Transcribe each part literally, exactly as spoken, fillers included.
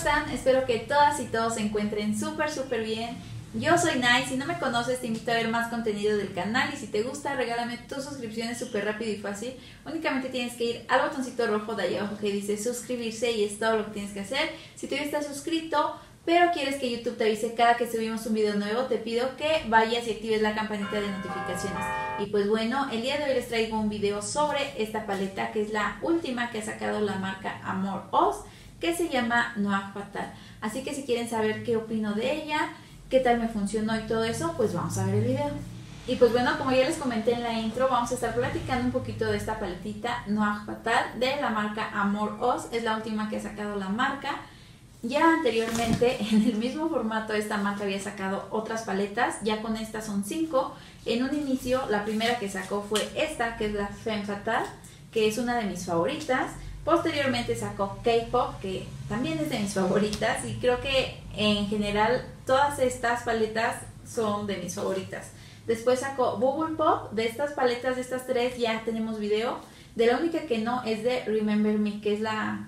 están? Espero que todas y todos se encuentren súper súper bien. Yo soy Nay, si no me conoces te invito a ver más contenido del canal y si te gusta regálame tus suscripciones súper rápido y fácil. Únicamente tienes que ir al botoncito rojo de ahí abajo que dice suscribirse y es todo lo que tienes que hacer. Si tú ya estás suscrito pero quieres que YouTube te avise cada que subimos un video nuevo, te pido que vayas y actives la campanita de notificaciones. Y pues bueno, el día de hoy les traigo un video sobre esta paleta que es la última que ha sacado la marca Amor Oz, que se llama Noir Fatal. Así que si quieren saber qué opino de ella, qué tal me funcionó y todo eso, pues vamos a ver el video. Y pues bueno, como ya les comenté en la intro, vamos a estar platicando un poquito de esta paletita Noir Fatal de la marca Amor Oz. Es la última que ha sacado la marca. Ya anteriormente, en el mismo formato, esta marca había sacado otras paletas. Ya con estas son cinco. En un inicio, la primera que sacó fue esta, que es la Femme Fatale, que es una de mis favoritas. Posteriormente sacó K-Pop, que también es de mis favoritas. Y creo que en general todas estas paletas son de mis favoritas. Después sacó Bubble Pop. De estas paletas, de estas tres, ya tenemos video. De la única que no es de Remember Me, que es la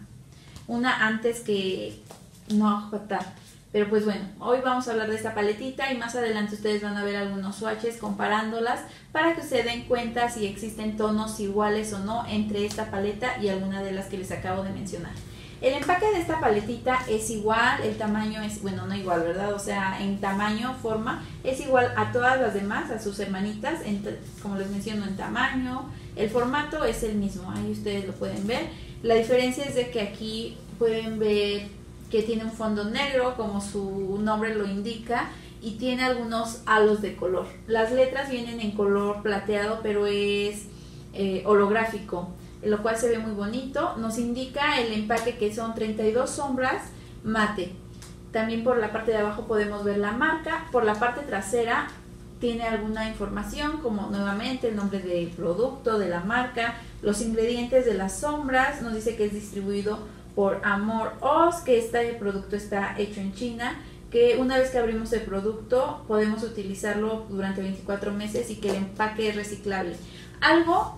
una antes que Noir Fatal. Pero pues bueno, hoy vamos a hablar de esta paletita y más adelante ustedes van a ver algunos swatches comparándolas para que se den cuenta si existen tonos iguales o no entre esta paleta y alguna de las que les acabo de mencionar. El empaque de esta paletita es igual, el tamaño es, bueno, no igual, ¿verdad? O sea, en tamaño, forma, es igual a todas las demás, a sus hermanitas, en, como les menciono, en tamaño. El formato es el mismo, ahí ustedes lo pueden ver. La diferencia es de que aquí pueden ver que tiene un fondo negro, como su nombre lo indica, y tiene algunos halos de color. Las letras vienen en color plateado, pero es eh, holográfico, lo cual se ve muy bonito. Nos indica el empaque que son treinta y dos sombras mate. También por la parte de abajo podemos ver la marca. Por la parte trasera tiene alguna información, como nuevamente el nombre del producto, de la marca, los ingredientes de las sombras. Nos dice que es distribuido por Amor Oz, que este producto está hecho en China, que una vez que abrimos el producto podemos utilizarlo durante veinticuatro meses y que el empaque es reciclable. Algo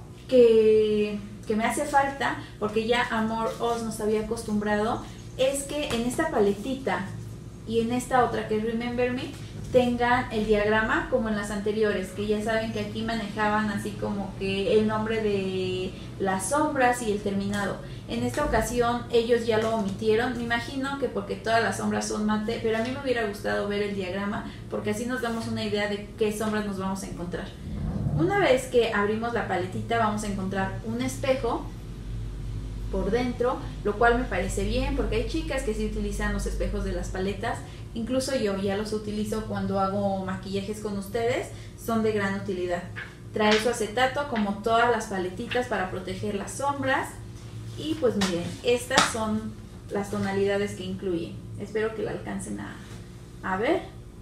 que, que me hace falta, porque ya Amor Oz nos había acostumbrado, es que en esta paletita y en esta otra que es Remember Me tengan el diagrama como en las anteriores, que ya saben que aquí manejaban así como que el nombre de las sombras y el terminado. En esta ocasión ellos ya lo omitieron, me imagino que porque todas las sombras son mate, pero a mí me hubiera gustado ver el diagrama porque así nos damos una idea de qué sombras nos vamos a encontrar. Una vez que abrimos la paletita vamos a encontrar un espejo por dentro, lo cual me parece bien porque hay chicas que sí utilizan los espejos de las paletas. Incluso yo ya los utilizo cuando hago maquillajes con ustedes, son de gran utilidad. Trae su acetato como todas las paletitas para proteger las sombras. Y pues miren, estas son las tonalidades que incluye. Espero que la alcancen a, a ver.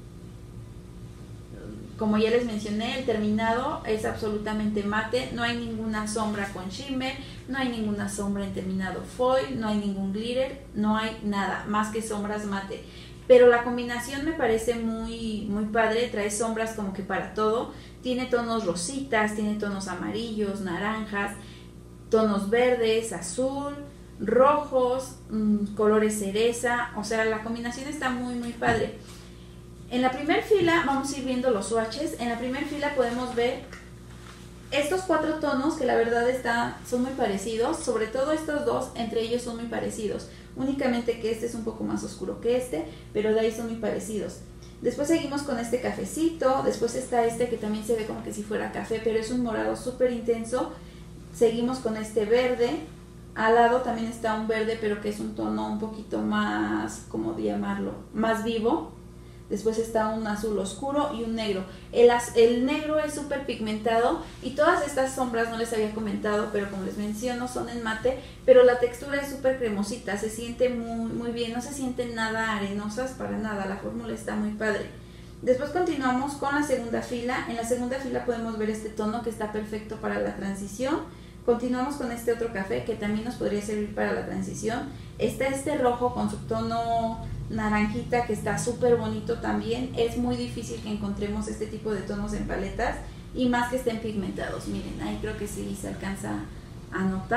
Como ya les mencioné, el terminado es absolutamente mate. No hay ninguna sombra con shimmer, no hay ninguna sombra en terminado foil, no hay ningún glitter, no hay nada más que sombras mate. Pero la combinación me parece muy, muy padre, trae sombras como que para todo. Tiene tonos rositas, tiene tonos amarillos, naranjas, tonos verdes, azul, rojos, mmm, colores cereza. O sea, la combinación está muy, muy padre. En la primera fila vamos a ir viendo los swatches. En la primera fila podemos ver estos cuatro tonos que la verdad está, son muy parecidos. Sobre todo estos dos, entre ellos son muy parecidos. Únicamente que este es un poco más oscuro que este, pero de ahí son muy parecidos. Después seguimos con este cafecito, después está este que también se ve como que si fuera café, pero es un morado súper intenso. Seguimos con este verde, al lado también está un verde, pero que es un tono un poquito más, ¿cómo llamarlo? Más vivo. Después está un azul oscuro y un negro. El, el negro es súper pigmentado y todas estas sombras no les había comentado, pero como les menciono son en mate, pero la textura es súper cremosita, se siente muy, muy bien, no se sienten nada arenosas para nada, la fórmula está muy padre. Después continuamos con la segunda fila. En la segunda fila podemos ver este tono que está perfecto para la transición. Continuamos con este otro café que también nos podría servir para la transición. Está este rojo con su tono naranjita que está súper bonito también. Es muy difícil que encontremos este tipo de tonos en paletas y más que estén pigmentados. Miren, ahí creo que sí se alcanza a notar.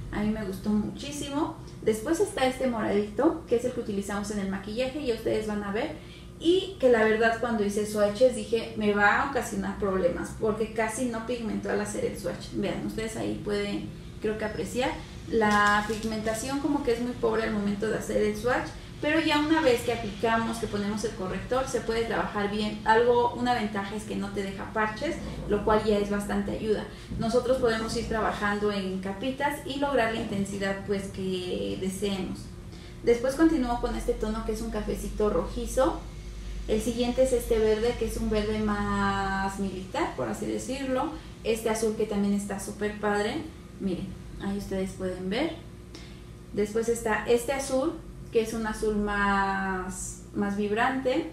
a mí me gustó muchísimo. Después está este moradito, que es el que utilizamos en el maquillaje, y ustedes van a ver, y que la verdad cuando hice swatches dije me va a ocasionar problemas porque casi no pigmentó al hacer el swatch. Vean, ustedes ahí pueden, creo que apreciar la pigmentación, como que es muy pobre al momento de hacer el swatch, pero ya una vez que aplicamos, que ponemos el corrector, se puede trabajar bien. Algo, una ventaja es que no te deja parches, lo cual ya es bastante ayuda. Nosotros podemos ir trabajando en capitas y lograr la intensidad pues que deseemos. Después continúo con este tono que es un cafecito rojizo. El siguiente es este verde, que es un verde más militar, por así decirlo. Este azul que también está súper padre, miren, ahí ustedes pueden ver. Después está este azul, que es un azul más, más vibrante.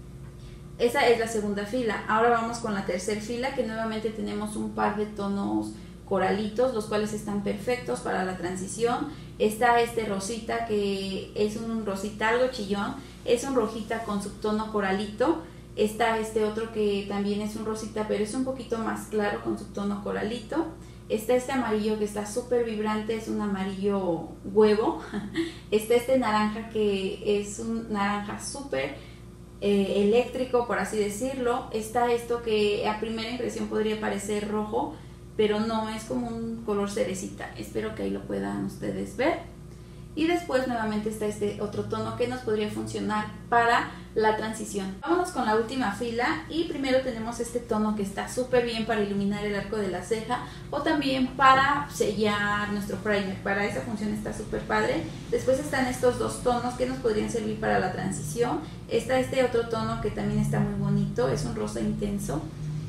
Esa es la segunda fila. Ahora vamos con la tercera fila, que nuevamente tenemos un par de tonos coralitos, los cuales están perfectos para la transición. Está este rosita, que es un rosita algo chillón, es un rojita con subtono coralito. Está este otro que también es un rosita, pero es un poquito más claro con subtono coralito. Está este amarillo que está súper vibrante, es un amarillo huevo. Está este naranja que es un naranja súper eh, eléctrico, por así decirlo. Está esto que a primera impresión podría parecer rojo, pero no, es como un color cerecita. Espero que ahí lo puedan ustedes ver. Y después nuevamente está este otro tono que nos podría funcionar para la transición. Vámonos con la última fila, y primero tenemos este tono que está súper bien para iluminar el arco de la ceja o también para sellar nuestro primer. Para esa función está súper padre. Después están estos dos tonos que nos podrían servir para la transición. Está este otro tono que también está muy bonito, es un rosa intenso,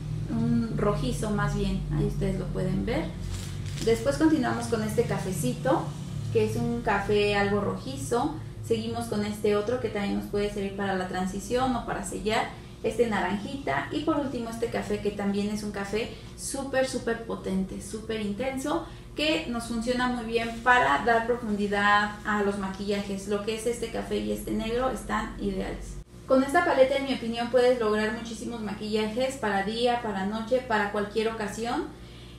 un rojizo más bien, ahí ustedes lo pueden ver. Después continuamos con este cafecito, que es un café algo rojizo. Seguimos con este otro que también nos puede servir para la transición o para sellar, este naranjita. Y por último este café, que también es un café súper súper potente, súper intenso, que nos funciona muy bien para dar profundidad a los maquillajes. Lo que es este café y este negro están ideales. Con esta paleta, en mi opinión, puedes lograr muchísimos maquillajes para día, para noche, para cualquier ocasión.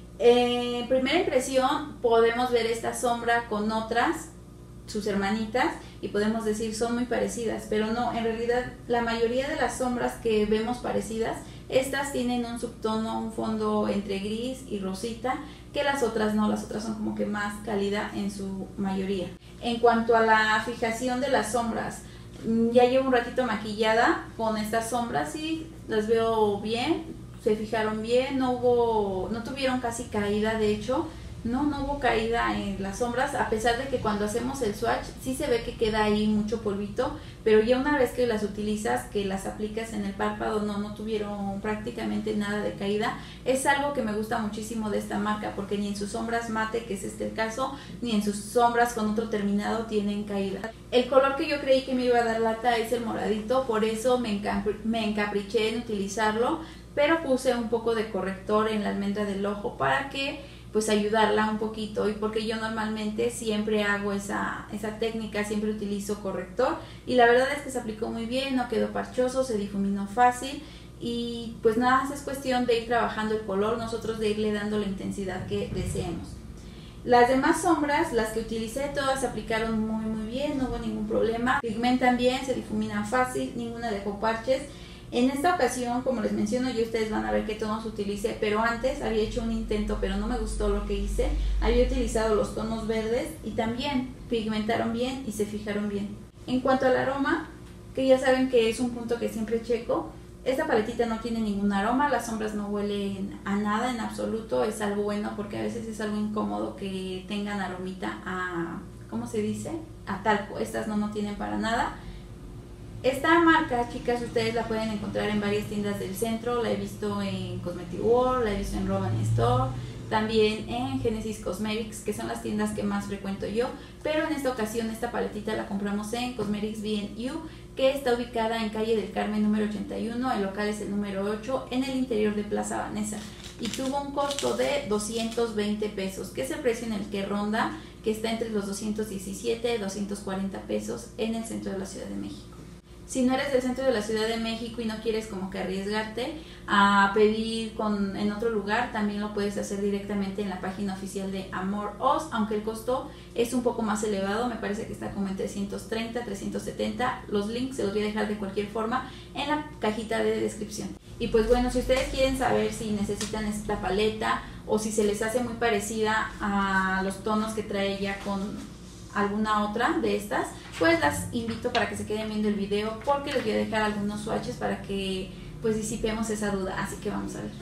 En eh, primera impresión podemos ver esta sombra con otras, sus hermanitas, y podemos decir son muy parecidas, pero no, en realidad la mayoría de las sombras que vemos parecidas, estas tienen un subtono, un fondo entre gris y rosita, que las otras no, las otras son como que más cálida en su mayoría. En cuanto a la fijación de las sombras, ya llevo un ratito maquillada con estas sombras y las veo bien. Se fijaron bien, no hubo, no tuvieron casi caída, de hecho, no, no hubo caída en las sombras, a pesar de que cuando hacemos el swatch sí se ve que queda ahí mucho polvito, pero ya una vez que las utilizas, que las aplicas en el párpado, no, no tuvieron prácticamente nada de caída. Es algo que me gusta muchísimo de esta marca, porque ni en sus sombras mate, que es este el caso, ni en sus sombras con otro terminado tienen caída. El color que yo creí que me iba a dar lata es el moradito, por eso me, encapri me encapriché en utilizarlo, pero puse un poco de corrector en la almendra del ojo para que pues ayudarla un poquito, y porque yo normalmente siempre hago esa, esa técnica, siempre utilizo corrector, y la verdad es que se aplicó muy bien, no quedó parchoso, se difuminó fácil, y pues nada más es cuestión de ir trabajando el color, nosotros de irle dando la intensidad que deseemos. Las demás sombras, las que utilicé, todas se aplicaron muy muy bien, no hubo ningún problema, pigmentan bien, se difuminan fácil, ninguna dejó parches. En esta ocasión, como les menciono, y ustedes van a ver qué tonos utilicé, pero antes había hecho un intento, pero no me gustó lo que hice. Había utilizado los tonos verdes y también pigmentaron bien y se fijaron bien. En cuanto al aroma, que ya saben que es un punto que siempre checo, esta paletita no tiene ningún aroma, las sombras no huelen a nada en absoluto, es algo bueno porque a veces es algo incómodo que tengan aromita a, ¿cómo se dice? A talco. Estas no, no tienen para nada. Esta marca, chicas, ustedes la pueden encontrar en varias tiendas del centro, la he visto en Cosmetic World, la he visto en Roban Store, también en Genesis Cosmetics, que son las tiendas que más frecuento yo, pero en esta ocasión esta paletita la compramos en Cosmetics B and U, que está ubicada en calle del Carmen número ochenta y uno, el local es el número ocho, en el interior de Plaza Vanessa, y tuvo un costo de doscientos veinte pesos, que es el precio en el que ronda, que está entre los doscientos diecisiete y doscientos cuarenta pesos en el centro de la Ciudad de México. Si no eres del centro de la Ciudad de México y no quieres como que arriesgarte a pedir con, en otro lugar, también lo puedes hacer directamente en la página oficial de AmorOs, aunque el costo es un poco más elevado, me parece que está como en trescientos treinta, trescientos setenta. Los links se los voy a dejar de cualquier forma en la cajita de descripción. Y pues bueno, si ustedes quieren saber si necesitan esta paleta o si se les hace muy parecida a los tonos que trae ya con alguna otra de estas, pues las invito para que se queden viendo el video, porque les voy a dejar algunos swatches para que pues disipemos esa duda, así que vamos a ver.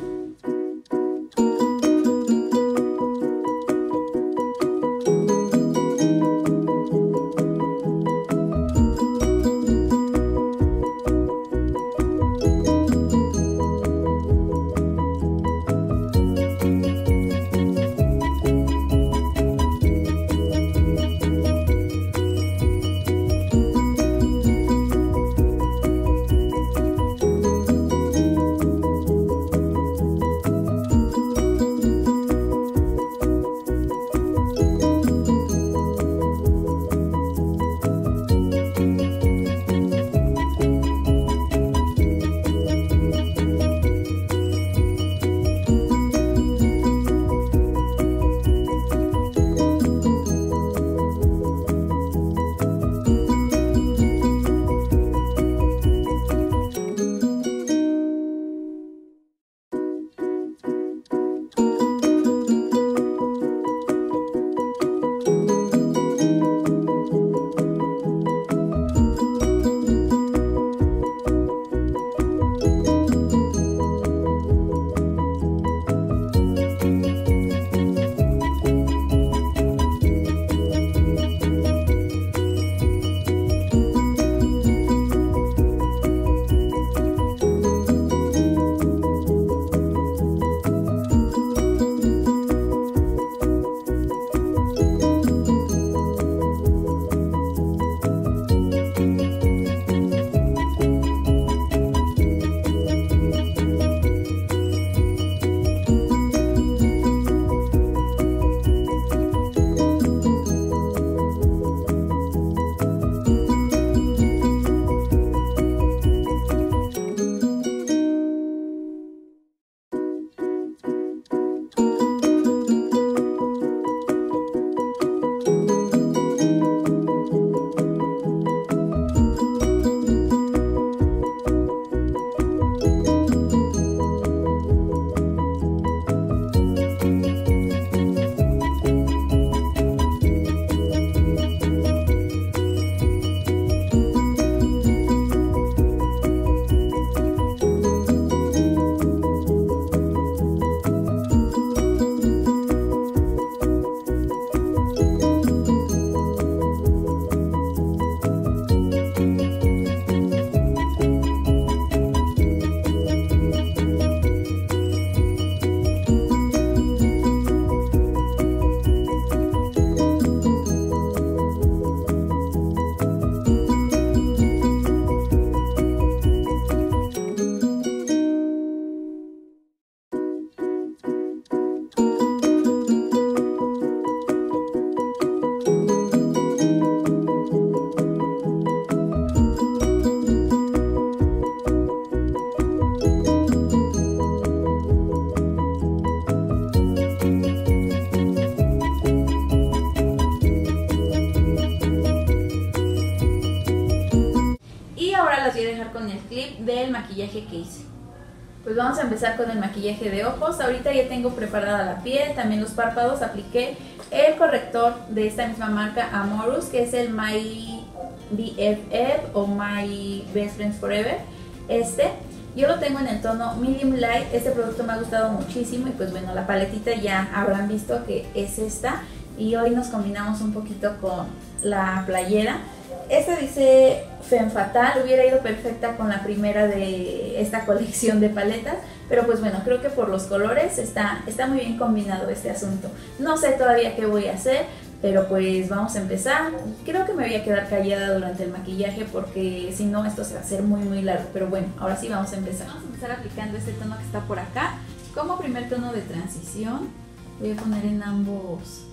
Con el clip del maquillaje que hice. Pues vamos a empezar con el maquillaje de ojos. Ahorita ya tengo preparada la piel, también los párpados. Apliqué el corrector de esta misma marca, AmorOs, que es el My B F F o My Best Friends Forever. Este yo lo tengo en el tono Medium Light. Este producto me ha gustado muchísimo y pues bueno, la paletita ya habrán visto que es esta, y hoy nos combinamos un poquito con la playera. Esta dice Femme Fatale, hubiera ido perfecta con la primera de esta colección de paletas, pero pues bueno, creo que por los colores está, está muy bien combinado este asunto. No sé todavía qué voy a hacer, pero pues vamos a empezar. Creo que me voy a quedar callada durante el maquillaje porque si no esto se va a hacer muy muy largo, pero bueno, ahora sí vamos a empezar. Vamos a empezar aplicando este tono que está por acá como primer tono de transición. Voy a poner en ambos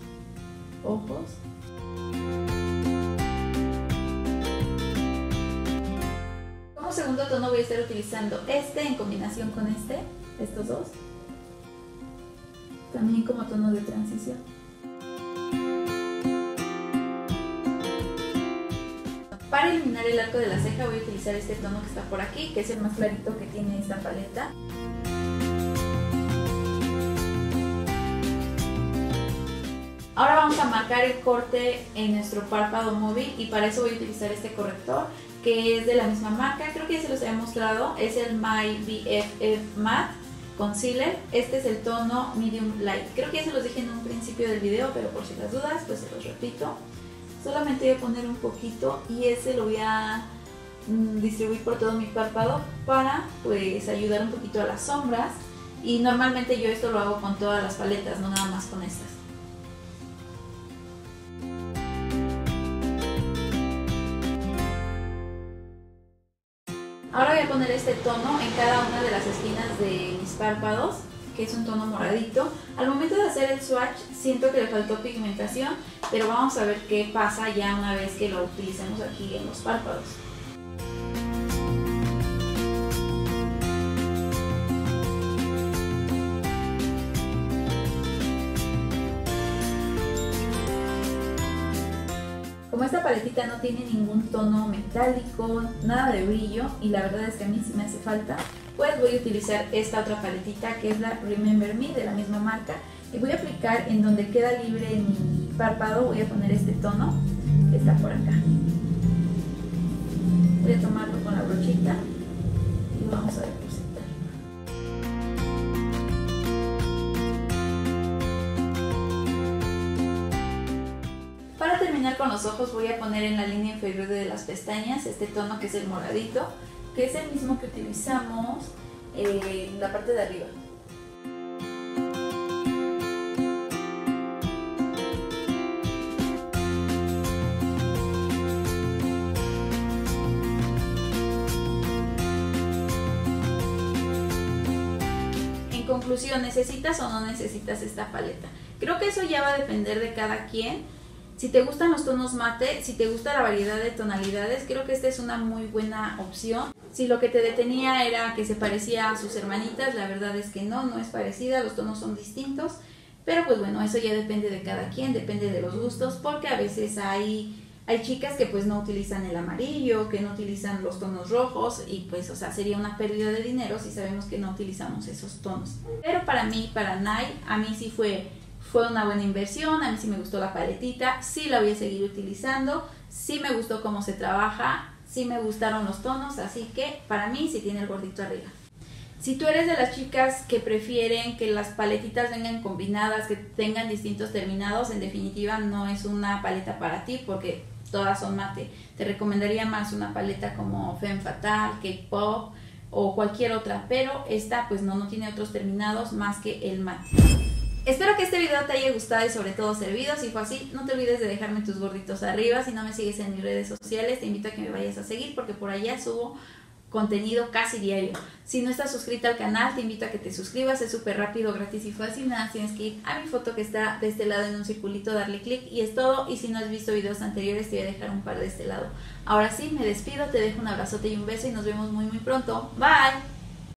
ojos. segundo tono voy a estar utilizando este en combinación con este, estos dos, también como tono de transición. Para eliminar el arco de la ceja voy a utilizar este tono que está por aquí, que es el más clarito que tiene esta paleta. Ahora vamos a marcar el corte en nuestro párpado móvil y para eso voy a utilizar este corrector que es de la misma marca, creo que ya se los había mostrado, es el My B F F Matte Concealer. Este es el tono Medium Light, creo que ya se los dije en un principio del video, pero por si las dudas pues se los repito. Solamente voy a poner un poquito y ese lo voy a mm, distribuir por todo mi párpado para pues ayudar un poquito a las sombras, y normalmente yo esto lo hago con todas las paletas, no nada más con estas. Ahora voy a poner este tono en cada una de las esquinas de mis párpados, que es un tono moradito. Al momento de hacer el swatch siento que le faltó pigmentación, pero vamos a ver qué pasa ya una vez que lo utilicemos aquí en los párpados. Como esta paletita no tiene ningún tono metálico, nada de brillo, y la verdad es que a mí sí me hace falta, pues voy a utilizar esta otra paletita que es la Remember Me de la misma marca, y voy a aplicar en donde queda libre mi párpado, voy a poner este tono que está por acá. Voy a tomarlo con la brochita y vamos a depositar. Para terminar con los ojos voy a poner en la línea inferior de las pestañas este tono que es el moradito, que es el mismo que utilizamos en la parte de arriba. En conclusión, ¿necesitas o no necesitas esta paleta? Creo que eso ya va a depender de cada quien. Si te gustan los tonos mate, si te gusta la variedad de tonalidades, creo que esta es una muy buena opción. Si lo que te detenía era que se parecía a sus hermanitas, la verdad es que no, no es parecida, los tonos son distintos. Pero pues bueno, eso ya depende de cada quien, depende de los gustos, porque a veces hay, hay chicas que pues no utilizan el amarillo, que no utilizan los tonos rojos, y pues o sea, sería una pérdida de dinero si sabemos que no utilizamos esos tonos. Pero para mí, para Nai, a mí sí fue... Fue una buena inversión, a mí sí me gustó la paletita, sí la voy a seguir utilizando, sí me gustó cómo se trabaja, sí me gustaron los tonos, así que para mí sí tiene el gordito arriba. Si tú eres de las chicas que prefieren que las paletitas vengan combinadas, que tengan distintos terminados, en definitiva no es una paleta para ti porque todas son mate. Te recomendaría más una paleta como Femme Fatale, K-Pop o cualquier otra, pero esta pues no, no tiene otros terminados más que el mate. Espero que este video te haya gustado y sobre todo servido. Si fue así, no te olvides de dejarme tus gorditos arriba. Si no me sigues en mis redes sociales, te invito a que me vayas a seguir porque por allá subo contenido casi diario. Si no estás suscrita al canal, te invito a que te suscribas. Es súper rápido, gratis y fácil. Nada, tienes que ir a mi foto que está de este lado en un circulito, darle clic y es todo. Y si no has visto videos anteriores, te voy a dejar un par de este lado. Ahora sí, me despido, te dejo un abrazote y un beso y nos vemos muy muy pronto. Bye.